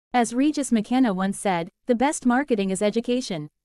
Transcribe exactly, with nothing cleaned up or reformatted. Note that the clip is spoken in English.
As Regis Mckenna once said, the best marketing is education.